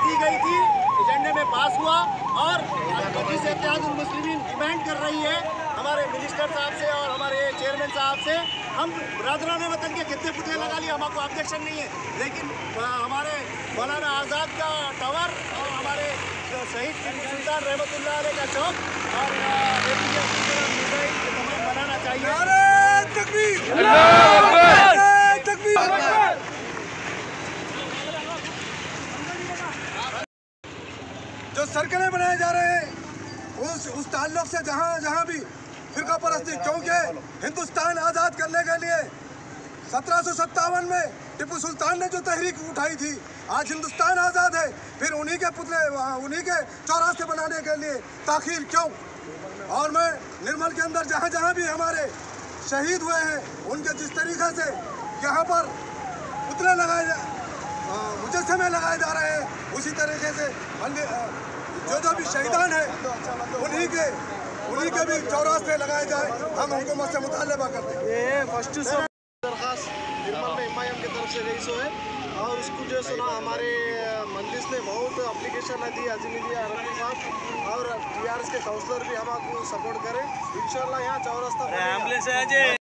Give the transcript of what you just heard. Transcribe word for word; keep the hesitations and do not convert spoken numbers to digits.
दी गई थी, एजेंडे में पास हुआ और मजलिस इत्तेहादुल मुस्लिमीन डिमांड कर रही है हमारे मिनिस्टर साहब से और हमारे चेयरमैन साहब से, हम बरादरान वतन के कितने पुतले लगा लिए, हमको ऑब्जेक्शन नहीं है, लेकिन हमारे मौलाना आज़ाद का टावर और हमारे शहीद टीपू सुल्तान रहमतुल्लाह अलैह का चौक और एपीजे तमाम बनाना चाहिए। जो सर्कलें बनाए जा रहे हैं उस उस ताल्लुक से जहाँ जहाँ भी फिरका परस्ती, क्योंकि हिंदुस्तान आज़ाद करने के लिए सत्रह सौ सत्तावन में टीपू सुल्तान ने जो तहरीक उठाई थी, आज हिंदुस्तान आज़ाद है, फिर उन्हीं के पुतले उन्हीं के चौरास्ते बनाने के लिए ताखीर क्यों? और मैं निर्मल के अंदर जहाँ जहाँ भी हमारे शहीद हुए हैं उनके जिस तरीके से यहाँ पर पुतले लगाए जा मुजस्समे लगाए जा रहे हैं, उसी तरीके से जो जो भी शहीदान हैं उन्हीं के उन्हीं के भी चौरास्ते लगाए जाए, हम हुकूमत से मुतालबा करते हैं। ये फर्स्ट दरखास्त निर्मल में एम आई एम की तरफ से रईस है और उसको जो सुना हमारे मजलिस ने बहुत अप्लीकेशन दी, अजमीदी अरबी साहब और टी आर एस के काउंसलर भी हमको सपोर्ट करें। इंशाल्लाह यहाँ चौरास्ता